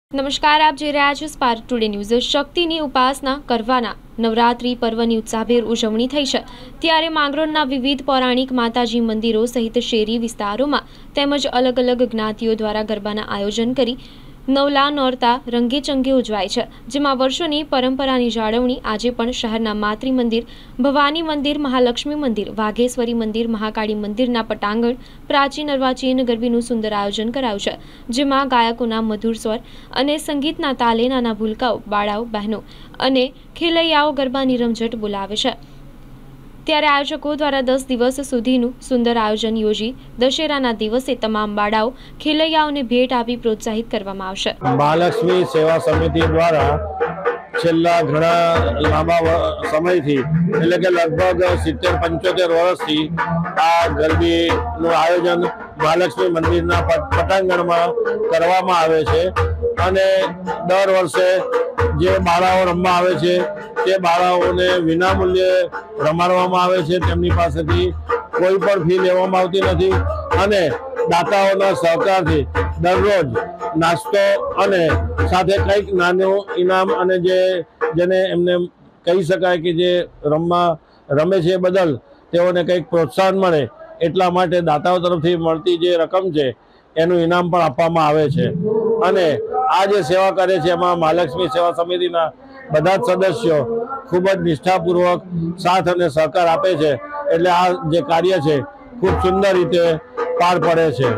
નમસ્કાર, આપ જોઈ રહ્યા છો સ્પાર્ક ટુડે ન્યૂઝ। શક્તિની ઉપાસના કરવાના નવરાત્રી પર્વની ઉત્સાહભેર ઉજવણી થઈ છે, ત્યારે માંગરોળના વિવિધ પૌરાણિક માતાજી મંદિરો સહિત શેરી વિસ્તારોમાં તેમજ અલગ અલગ જ્ઞાતિઓ દ્વારા ગરબાના આયોજન કરી નવલા નોરતા રંગેચંગે ઉજવાય છે, જેમાં વર્ષોની પરંપરાની જાળવણી આજે પણ શહેરના માતૃ મંદિર, ભવાની મંદિર, મહાલક્ષ્મી મંદિર, વાઘેશ્વરી મંદિર, મહાકાળી મંદિરના પટાંગણ પ્રાચીન અર્વાચીન ગરબીનું સુંદર આયોજન કરાયું છે, જેમાં ગાયકોના મધુર સ્વર અને સંગીતના તાલે નાના ભૂલકાઓ, બાળાઓ, બહેનો અને ખેલૈયાઓ ગરબાની રમઝટ બોલાવે છે। ત્યારે આયોજકો દ્વારા 10 દિવસ સુધીનું સુંદર આયોજન યોજી દશેરાના દિવસે તમામ બાળાઓ ખેલૈયાઓને ભેટ આપી પ્રોત્સાહિત કરવામાં આવશે। મહાલક્ષ્મી સેવા સમિતિ દ્વારા છેલ્લા ઘણા લાંબા સમયથી એટલે કે લગભગ 70-75 વર્ષથી આ ગરબીનું આયોજન મહાલક્ષ્મી મંદિરના પટાંગણમાં કરવામાં આવે છે અને દર વર્ષે જે બાળાઓ રમવા આવે છે તે બાળાઓને વિનામૂલ્યે રમાડવામાં આવે છે। તેમની પાસેથી કોઈ પણ ફી લેવામાં આવતી નથી અને દાતાઓના સહકારથી દરરોજ નાસ્તો અને સાથે કંઈક નાનું ઇનામ અને જેને એમને કહી શકાય કે જે રમે છે બદલ તેઓને કંઈક પ્રોત્સાહન મળે એટલા માટે દાતાઓ તરફથી મળતી જે રકમ છે એનું ઇનામ પણ આપવામાં આવે છે અને આ જે સેવા કરે છે એમાં મહાલક્ષ્મી સેવા સમિતિના બધા જ સદસ્યો ખૂબ જ નિષ્ઠાપૂર્વક સાથ અને સહકાર આપે છે, એટલે આ જે કાર્ય છે ખૂબ સુંદર રીતે પાર પડે છે।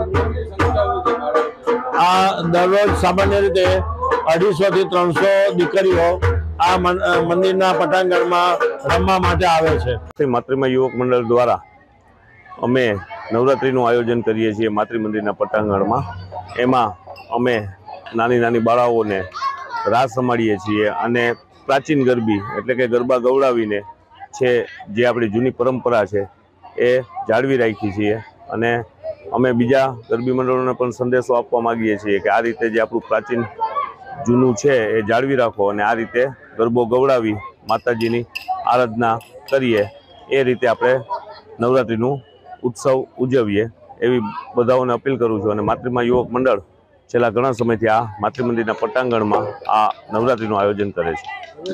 આ દરરોજ સામાન્ય રીતે 250 થી 300 દીકરીઓ આ મંદિરના પટાંગણમાં રમવા માટે આવે છે। માતૃમા યુવક મંડળ દ્વારા અમે નવરાત્રિનું આયોજન કરીએ છીએ માતૃ મંદિરના પટાંગણમાં। એમાં અમે નાની નાની બાળાઓને રાસ રમાડીએ છીએ અને પ્રાચીન ગરબી એટલે કે ગરબા ગવડાવીને છે જે આપણી જૂની પરંપરા છે એ જાળવી રાખી છીએ અને અમે બીજા ગરબી મંડળોને પણ સંદેશો આપવા માગીએ છીએ કે આ રીતે જે આપણું પ્રાચીન જૂનું છે એ જાળવી રાખો અને આ રીતે ગરબો ગવડાવી માતાજીની આરાધના કરીએ, એ રીતે આપણે નવરાત્રિનું ઉત્સવ ઉજવીએ એવી બધાઓને અપીલ કરું છું। અને માતૃમા યુવક મંડળ છેલ્લા ઘણા સમયથી આ માતૃ મંદિરના પટાંગણમાં આ નવરાત્રિનું આયોજન કરે છે।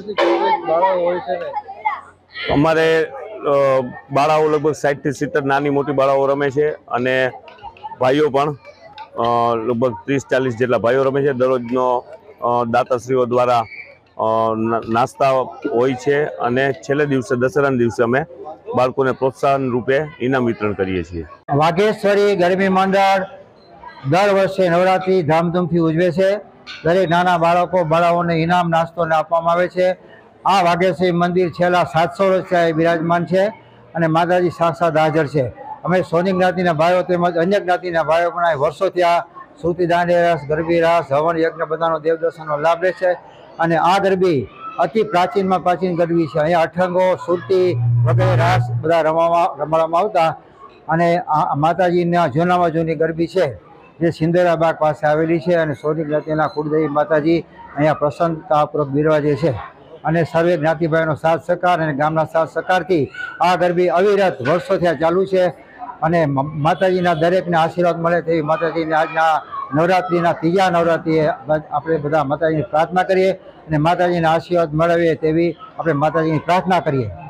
અમારે બાળાઓ લગભગ 60 થી 70 નાની મોટી બાળાઓ રમે છે અને ભાઈઓ પણ લગભગ 30-40 જેટલા ભાઈઓ રમે છે। દરરોજનો દાતાશ્રીઓ દ્વારા નાસ્તા હોય છે અને છેલ્લે દિવસે દશેરાના દિવસે અમે બાળકોને પ્રોત્સાહન રૂપે ઇનામ વિતરણ કરીએ છીએ। વાઘેશ્વરી ગરબી મંડળ દર વર્ષે નવરાત્રી ધામધૂમથી ઉજવે છે। દરેક નાના બાળાઓને ઇનામ નાસ્તો આપવામાં આવે છે। આ વાઘેશ્વરી મંદિર છેલ્લા 700 વર્ષથી બિરાજમાન છે અને માતાજી સાક્ષાત હાજર છે। અમે સોની જ્ઞાતિના ભાઈઓ તેમજ અન્ય જ્ઞાતિના ભાઈઓ પણ વર્ષોથી આ સુરતી દાંડિયા રાસ, ગરબી રાસ, હવન યજ્ઞ બધાનો દેવદર્શનનો લાભ લે છે અને આ ગરબી અતિ પ્રાચીનમાં પ્રાચીન ગરબી છે। અહીંયા અઠંગો, સુરતી વગેરે રાસ બધા રમાડવામાં આવતા અને આ માતાજીના જૂનામાં જૂની ગરબી છે જે સિંદરાબાગ પાસે આવેલી છે અને સોની જ્ઞાતિના કુળદેવી માતાજી અહીંયા પ્રસન્નતાપૂર્વક બિરાજે છે અને સર્વે જ્ઞાતિભાઈનો સાથ સહકાર અને ગામના સાથ સહકારથી આ ગરબી અવિરત વર્ષોથી આ ચાલુ છે અને માતાજીના દરેકને આશીર્વાદ મળે તેવી માતાજીને આજના નવરાત્રિના ત્રીજા નવરાત્રિએ આપણે બધા માતાજીની પ્રાર્થના કરીએ અને માતાજીના આશીર્વાદ મેળવીએ તેવી આપણે માતાજીની પ્રાર્થના કરીએ।